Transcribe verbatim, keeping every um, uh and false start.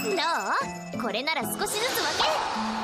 どう？これなら少しずつ分け。